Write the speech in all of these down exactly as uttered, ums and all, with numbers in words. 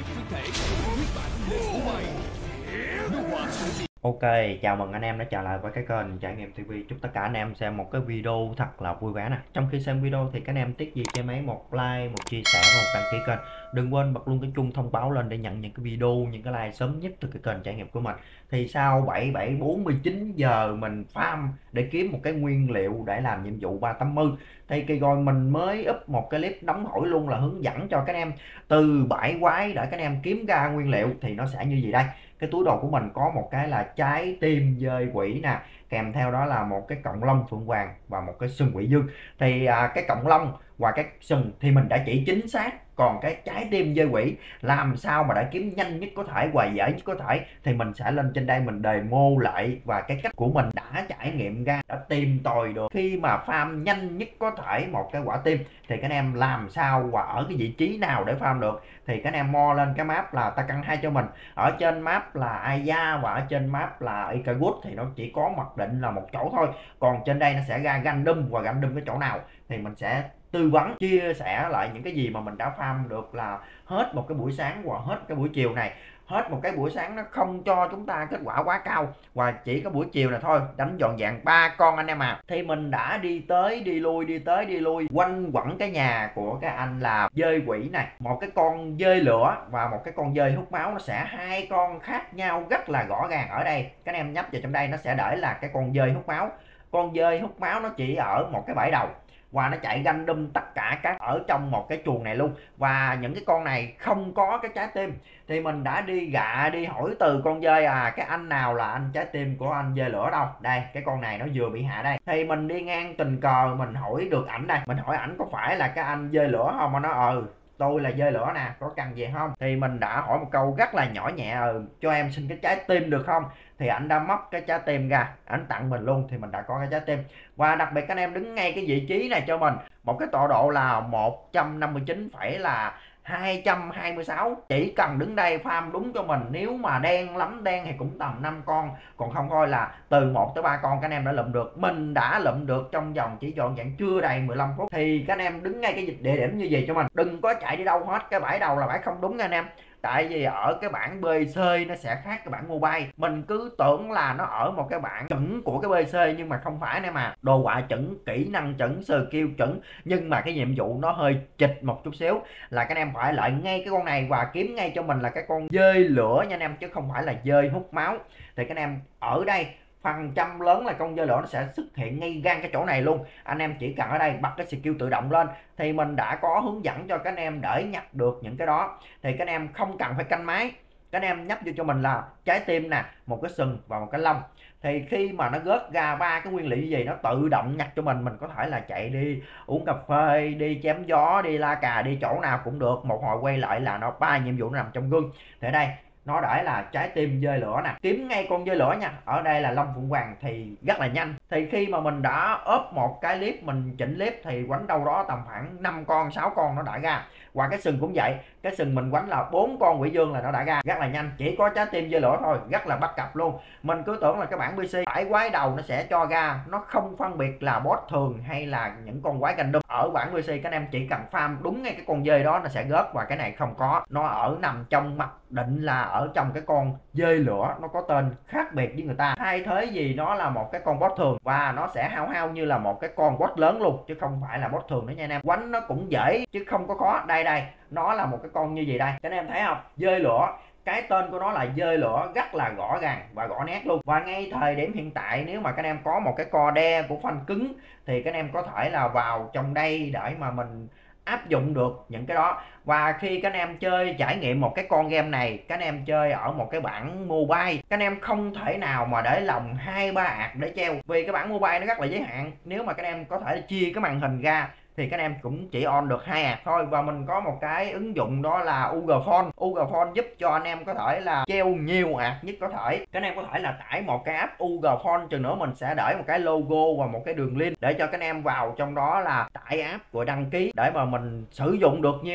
Ok, chào mừng anh em đã trở lại với cái kênh Trải Nghiệm ti vi. Chúc tất cả anh em xem một cái video thật là vui vẻ nè. Trong khi xem video thì các anh em tiếc gì cho mấy một like, một chia sẻ và một đăng ký kênh. Đừng quên bật luôn cái chuông thông báo lên để nhận những cái video, những cái like sớm nhất từ cái kênh trải nghiệm của mình. Thì sau bảy bảy bốn mươi chín giờ mình farm để kiếm một cái nguyên liệu để làm nhiệm vụ ba tám mươi, thì kỳ rồi mình mới up một cái clip nóng hổi luôn, là hướng dẫn cho các anh em từ bãi quái để các anh em kiếm ra nguyên liệu. Thì nó sẽ như gì đây? Cái túi đồ của mình có một cái là trái tim dơi quỷ nè, kèm theo đó là một cái cọng lông phượng hoàng và một cái sừng quỷ dương. Thì à, cái cọng lông và cái sừng thì mình đã chỉ chính xác, còn cái trái tim dơi quỷ làm sao mà để kiếm nhanh nhất có thể và dễ nhất có thể thì mình sẽ lên trên đây mình demo lại, và cái cách của mình đã trải nghiệm ra, đã tìm tòi được khi mà farm nhanh nhất có thể một cái quả tim thì các anh em làm sao và ở cái vị trí nào để farm được. Thì các anh em mo lên cái map là ta căn hai cho mình, ở trên map là Aya và ở trên map là Icarus thì nó chỉ có mặc định là một chỗ thôi, còn trên đây nó sẽ ra random, và random cái chỗ nào thì mình sẽ tư vấn chia sẻ lại những cái gì mà mình đã farm được là hết một cái buổi sáng và hết cái buổi chiều này. Hết một cái buổi sáng nó không cho chúng ta kết quả quá cao, và chỉ có buổi chiều này thôi đánh dọn dàng ba con anh em à. Thì mình đã đi tới đi lui đi tới đi lui quanh quẩn cái nhà của cái anh là dơi quỷ này, một cái con dơi lửa và một cái con dơi hút máu. Nó sẽ hai con khác nhau rất là rõ ràng. Ở đây các anh em nhấp vào trong đây nó sẽ để là cái con dơi hút máu. Con dơi hút máu nó chỉ ở một cái bãi đầu và nó chạy random tất cả các ở trong một cái chuồng này luôn, và những cái con này không có cái trái tim. Thì mình đã đi gạ đi hỏi từ con dơi à cái anh nào là anh trái tim của anh dơi lửa đâu. Đây cái con này nó vừa bị hạ đây, thì mình đi ngang tình cờ mình hỏi được ảnh đây, mình hỏi ảnh có phải là cái anh dơi lửa không, mà nó ừ tôi là dơi lửa nè, có cần gì không. Thì mình đã hỏi một câu rất là nhỏ nhẹ, ừ cho em xin cái trái tim được không. Thì ảnh đã móc cái trái tim ra, ảnh tặng mình luôn, thì mình đã có cái trái tim. Và đặc biệt các anh em đứng ngay cái vị trí này cho mình một cái tọa độ là một trăm năm mươi chín phẩy là hai trăm hai mươi sáu. Chỉ cần đứng đây farm đúng cho mình, nếu mà đen lắm đen thì cũng tầm năm con, còn không thôi là từ một tới ba con các anh em đã lụm được. Mình đã lụm được trong vòng chỉ dọn dặn chưa đầy mười lăm phút. Thì các anh em đứng ngay cái địa điểm như vậy cho mình, đừng có chạy đi đâu hết. Cái bãi đầu là bãi không đúng nha anh em, tại vì ở cái bảng bê xê nó sẽ khác cái bảng mobile. Mình cứ tưởng là nó ở một cái bảng chuẩn của cái bê xê nhưng mà không phải nè, mà đồ họa chuẩn, kỹ năng chuẩn, skill chuẩn, nhưng mà cái nhiệm vụ nó hơi chịch một chút xíu, là các anh em phải lại ngay cái con này và kiếm ngay cho mình là cái con dơi lửa nha anh em, chứ không phải là dơi hút máu. Thì các anh em ở đây phần trăm lớn là con dơi lửa nó sẽ xuất hiện ngay gan cái chỗ này luôn. Anh em chỉ cần ở đây bật cái skill tự động lên thì mình đã có hướng dẫn cho các anh em để nhặt được những cái đó. Thì các anh em không cần phải canh máy, các anh em nhấp vô cho mình là trái tim nè, một cái sừng và một cái lông. Thì khi mà nó rớt ra ba cái nguyên liệu gì nó tự động nhặt cho mình. Mình có thể là chạy đi uống cà phê, đi chém gió, đi la cà, đi chỗ nào cũng được, một hồi quay lại là nó ba nhiệm vụ nó nằm trong gương. Thì ở đây nó để là trái tim dơi lửa nè, kiếm ngay con dơi lửa nha. Ở đây là lông phượng hoàng thì rất là nhanh. Thì khi mà mình đã ốp một cái clip, mình chỉnh clip thì quánh đâu đó tầm khoảng năm con sáu con nó đã ra. Và cái sừng cũng vậy, cái sừng mình quánh là bốn con quỷ dương là nó đã ra rất là nhanh, chỉ có trái tim dơi lửa thôi, rất là bắt cặp luôn. Mình cứ tưởng là cái bảng pê xê bãi quái đầu nó sẽ cho ra, nó không phân biệt là boss thường hay là những con quái random. Ở bảng pê xê các anh em chỉ cần farm đúng ngay cái con dơi đó nó sẽ rớt, và cái này không có, nó ở nằm trong mặc định là ở trong cái con dơi lửa, nó có tên khác biệt với người ta. Thay thế gì nó là một cái con boss thường, và nó sẽ hao hao như là một cái con boss lớn luôn, chứ không phải là boss thường nữa nha anh em. Quánh nó cũng dễ chứ không có khó. Đây đây nó là một cái con như vậy đây, các anh em thấy không, dơi lửa, cái tên của nó là dơi lửa, rất là rõ ràng và rõ nét luôn. Và ngay thời điểm hiện tại nếu mà các anh em có một cái co đe của phanh cứng thì các anh em có thể là vào trong đây để mà mình áp dụng được những cái đó. Và khi các anh em chơi trải nghiệm một cái con game này, các anh em chơi ở một cái bản mobile, các anh em không thể nào mà để lòng hai ba ạc để treo, vì cái bản mobile nó rất là giới hạn. Nếu mà các anh em có thể chia cái màn hình ra thì các anh em cũng chỉ on được hai ạc thôi. Và mình có một cái ứng dụng đó là u giê Phone. u giê Phone giúp cho anh em có thể là treo nhiều ạc nhất có thể. Các anh em có thể là tải một cái app u giê Phone, chừng nữa mình sẽ để một cái logo và một cái đường link để cho các anh em vào trong đó là tải app rồi đăng ký để mà mình sử dụng được nhiều ạc.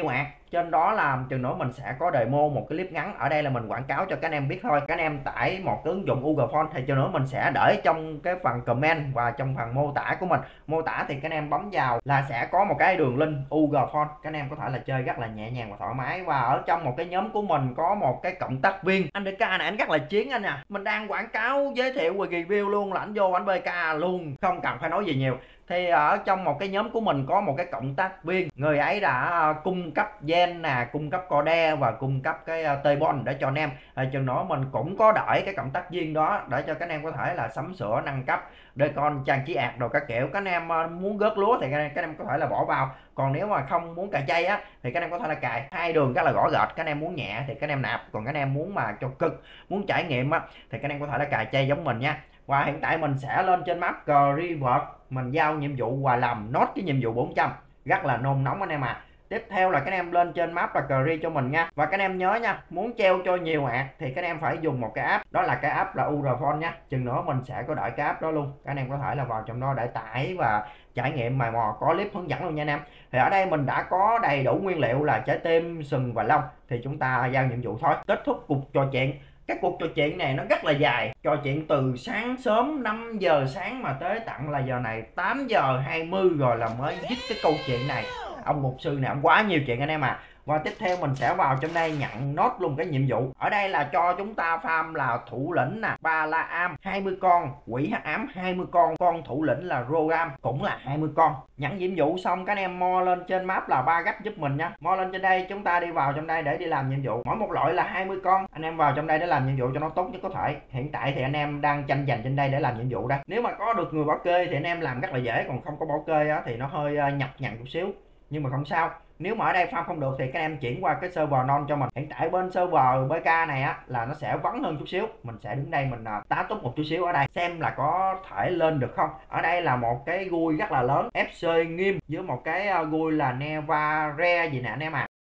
Trên đó là chừng nữa mình sẽ có demo một cái clip ngắn, ở đây là mình quảng cáo cho các anh em biết thôi. Các anh em tải một cái ứng dụng Ugrphone thì chừng nữa mình sẽ để trong cái phần comment và trong phần mô tả của mình. Mô tả thì các anh em bấm vào là sẽ có một cái đường link Ugrphone, các anh em có thể là chơi rất là nhẹ nhàng và thoải mái. Và ở trong một cái nhóm của mình có một cái cộng tác viên anh đê ca này, anh rất là chiến anh à, mình đang quảng cáo giới thiệu và review luôn là anh vô anh bê ca luôn, không cần phải nói gì nhiều. Thì ở trong một cái nhóm của mình có một cái cộng tác viên, người ấy đã cung cấp gen nè, cung cấp code và cung cấp cái T-Bond để cho anh em. À, chừng nữa mình cũng có đợi cái cộng tác viên đó để cho các anh em có thể là sắm sửa nâng cấp để con trang trí ạt đồ các kiểu. Các anh em muốn gớt lúa thì các anh em có thể là bỏ vào, còn nếu mà không muốn cài chay á thì các anh em có thể là cài hai đường rất là rõ rệt. Các anh em muốn nhẹ thì các anh em nạp, còn các anh em muốn mà cho cực, muốn trải nghiệm á thì các anh em có thể là cài chay giống mình nha. Và hiện tại mình sẽ lên trên map River, mình giao nhiệm vụ và làm nốt cái nhiệm vụ bốn trăm, rất là nôn nóng anh em à. Tiếp theo là các anh em lên trên map là Cry cho mình nha. Và các anh em nhớ nha, muốn treo cho nhiều ạt thì các anh em phải dùng một cái app, đó là cái app là Ugrphone nha. Chừng nữa mình sẽ có đợi cái app đó luôn, các anh em có thể là vào trong đó để tải và trải nghiệm mày mò, có clip hướng dẫn luôn nha anh em. Thì ở đây mình đã có đầy đủ nguyên liệu là trái tim, sừng và lông, thì chúng ta giao nhiệm vụ thôi. Kết thúc cuộc trò chuyện. Cái cuộc trò chuyện này nó rất là dài, trò chuyện từ sáng sớm năm giờ sáng mà tới tận là giờ này tám giờ hai mươi rồi là mới dứt cái câu chuyện này. Ông mục sư này ông quá nhiều chuyện anh em à. Và tiếp theo mình sẽ vào trong đây nhận nốt luôn cái nhiệm vụ. Ở đây là cho chúng ta farm là thủ lĩnh nè, ba la am hai mươi con, quỷ hắc ám hai mươi con, con thủ lĩnh là Roram cũng là hai mươi con. Nhận nhiệm vụ xong các anh em mo lên trên map là ba gách giúp mình nha. Mo lên trên đây chúng ta đi vào trong đây để đi làm nhiệm vụ. Mỗi một loại là hai mươi con. Anh em vào trong đây để làm nhiệm vụ cho nó tốt nhất có thể. Hiện tại thì anh em đang tranh giành trên đây để làm nhiệm vụ đây. Nếu mà có được người bảo kê thì anh em làm rất là dễ, còn không có bảo kê á, thì nó hơi nhập nhằn chút xíu. Nhưng mà không sao. Nếu mà ở đây farm không được thì các em chuyển qua cái server non cho mình. Hiện tại bên server bê ca này á là nó sẽ vắng hơn chút xíu. Mình sẽ đứng đây mình tá túc một chút xíu ở đây xem là có thể lên được không. Ở đây là một cái gui rất là lớn, ép xê nghiêm với một cái gui là Nevare gì nè anh em à.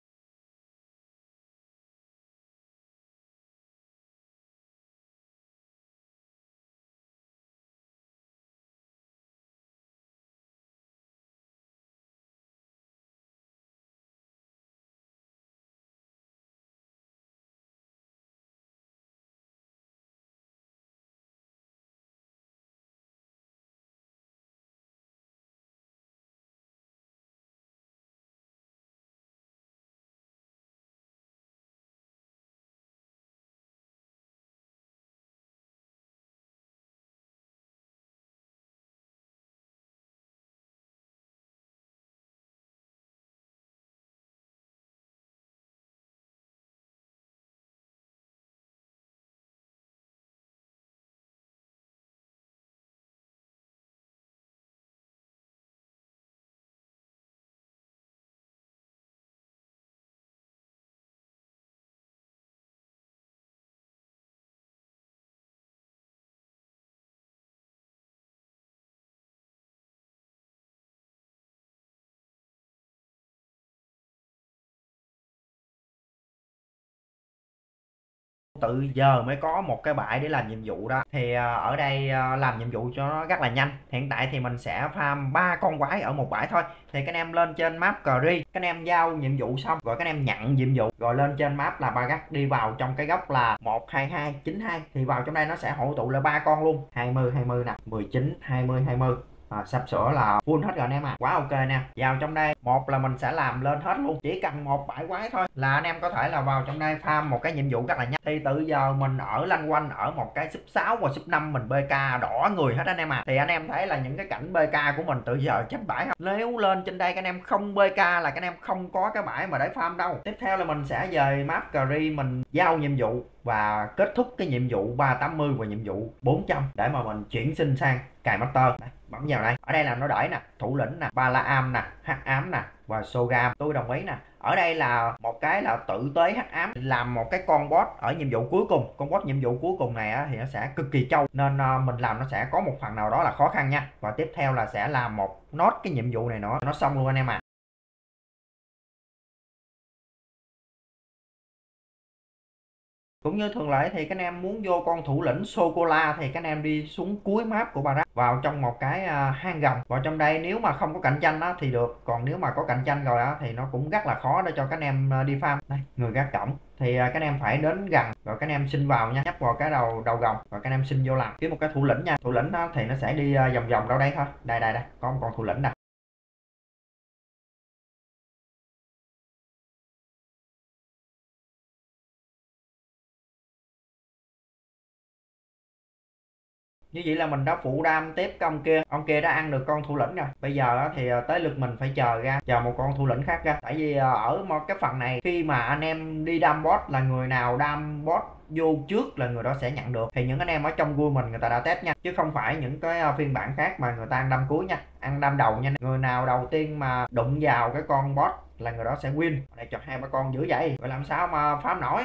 Tự giờ mới có một cái bãi để làm nhiệm vụ đó. Thì ở đây làm nhiệm vụ cho nó rất là nhanh. Hiện tại thì mình sẽ farm ba con quái ở một bãi thôi. Thì các anh em lên trên map Cry, các anh em giao nhiệm vụ xong rồi các anh em nhận nhiệm vụ, rồi lên trên map là ba gác đi vào trong cái góc là một hai hai chín hai, thì vào trong đây nó sẽ hội tụ là ba con luôn, hai mươi hai mươi nè, mười chín hai mươi hai mươi. À, sắp sửa là full hết rồi anh em à, quá ok nè. Vào trong đây một là mình sẽ làm lên hết luôn, chỉ cần một bãi quái thôi là anh em có thể là vào trong đây farm một cái nhiệm vụ rất là nhanh. Thì từ giờ mình ở lanh quanh ở một cái sub sáu và sub năm mình bê ca đỏ người hết anh em à. Thì anh em thấy là những cái cảnh bê ca của mình từ giờ chấp bãi không? Nếu lên trên đây các anh em không bê ca là các anh em không có cái bãi mà để farm đâu. Tiếp theo là mình sẽ về map Cry, mình giao nhiệm vụ và kết thúc cái nhiệm vụ ba tám mươi và nhiệm vụ bốn trăm để mà mình chuyển sinh sang cài master. Đây, bấm vào đây. Ở đây là nó đẩy nè, thủ lĩnh nè, ba la am nè, hắc ám nè và Sogam. Tôi đồng ý nè. Ở đây là một cái là tự tế hắc ám, làm một cái con boss ở nhiệm vụ cuối cùng. Con boss nhiệm vụ cuối cùng này á, thì nó sẽ cực kỳ trâu, nên uh, mình làm nó sẽ có một phần nào đó là khó khăn nha. Và tiếp theo là sẽ làm một nốt cái nhiệm vụ này nữa nó xong luôn anh em à. Cũng như thường lệ thì các anh em muốn vô con thủ lĩnh sô cô la thì các anh em đi xuống cuối map của Barak, vào trong một cái à, hang gầm. Vào trong đây nếu mà không có cạnh tranh á, thì được, còn nếu mà có cạnh tranh rồi á, thì nó cũng rất là khó để cho các anh em à, đi farm. Đây, người gác cổng thì à, các anh em phải đến gần rồi các anh em xin vào nha, nhấp vào cái đầu đầu gồng rồi các anh em xin vô làm kiếm một cái thủ lĩnh nha. Thủ lĩnh đó thì nó sẽ đi à, vòng vòng đâu đây thôi. Đây đây đây, có một con thủ lĩnh đây. Như vậy là mình đã phụ đam tiếp cái ông kia, ông kia đã ăn được con thủ lĩnh rồi. Bây giờ thì tới lượt mình phải chờ ra, chờ một con thủ lĩnh khác ra. Tại vì ở một cái phần này khi mà anh em đi đam boss là người nào đam boss vô trước là người đó sẽ nhận được. Thì những anh em ở trong vui mình người ta đã test nha, chứ không phải những cái phiên bản khác mà người ta ăn đam cuối nha, ăn đam đầu nha. Người nào đầu tiên mà đụng vào cái con boss là người đó sẽ win. Đây chọn hai ba con dữ vậy, vậy làm sao mà farm nổi.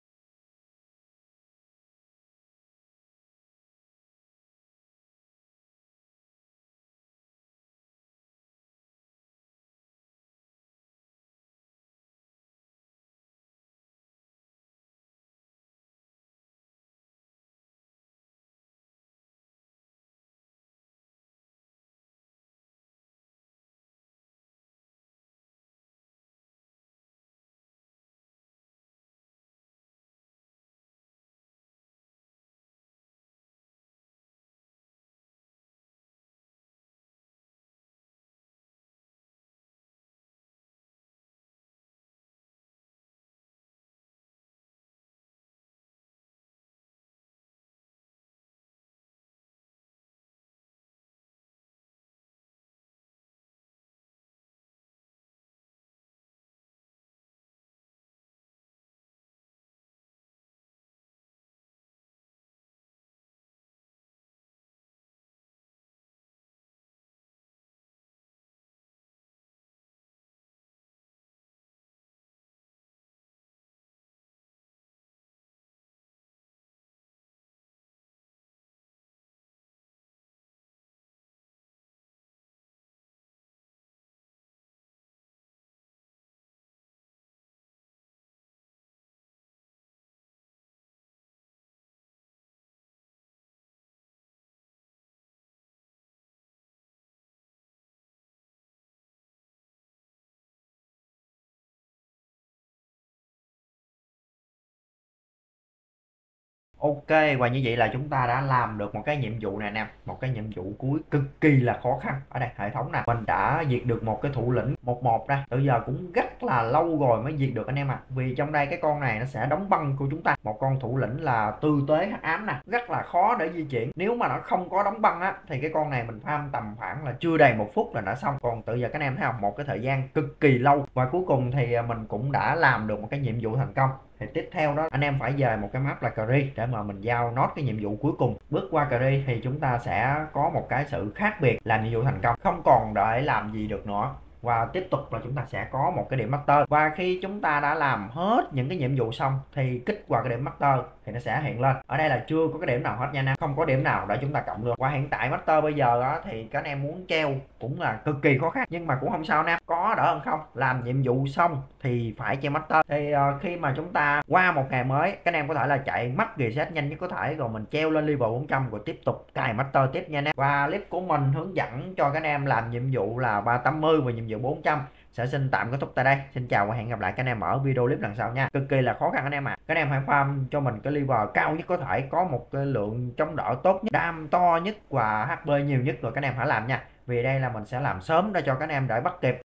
Ok, và như vậy là chúng ta đã làm được một cái nhiệm vụ này nè, một cái nhiệm vụ cuối cực kỳ là khó khăn. Ở đây hệ thống nè, mình đã diệt được một cái thủ lĩnh một một ra. Từ giờ cũng rất là lâu rồi mới diệt được anh em ạ. À. Vì trong đây cái con này nó sẽ đóng băng của chúng ta. Một con thủ lĩnh là tư tế hắc ám nè, rất là khó để di chuyển. Nếu mà nó không có đóng băng á thì cái con này mình farm tầm khoảng là chưa đầy một phút là đã xong. Còn từ giờ các anh em thấy không, một cái thời gian cực kỳ lâu. Và cuối cùng thì mình cũng đã làm được một cái nhiệm vụ thành công. Thì tiếp theo đó anh em phải về một cái map là Kri để mà mình giao nốt cái nhiệm vụ cuối cùng. Bước qua Kri thì chúng ta sẽ có một cái sự khác biệt, làm nhiệm vụ thành công không còn đợi làm gì được nữa, và tiếp tục là chúng ta sẽ có một cái điểm master. Và khi chúng ta đã làm hết những cái nhiệm vụ xong thì kích qua cái điểm master thì nó sẽ hiện lên. Ở đây là chưa có cái điểm nào hết nha anh em, không có điểm nào để chúng ta cộng được. Và hiện tại master bây giờ đó thì các anh em muốn treo cũng là cực kỳ khó khăn, nhưng mà cũng không sao nè, có đỡ hơn không. Làm nhiệm vụ xong thì phải treo master. Thì uh, khi mà chúng ta qua một ngày mới, các anh em có thể là chạy mắt reset nhanh nhất có thể, rồi mình treo lên level bốn trăm rồi tiếp tục cài master tiếp nha anh em. Và clip của mình hướng dẫn cho các anh em làm nhiệm vụ là ba tám mươi và nhiệm vụ bốn trăm sẽ xin tạm kết thúc tại đây. Xin chào và hẹn gặp lại các anh em ở video clip lần sau nha. Cực kỳ là khó khăn anh em ạ. À. Các anh em hãy farm cho mình cái level cao nhất có thể, có một cái lượng chống đỡ tốt nhất, đam to nhất và hát pê nhiều nhất rồi các anh em hãy làm nha. Vì đây là mình sẽ làm sớm để cho các anh em đợi bắt kịp.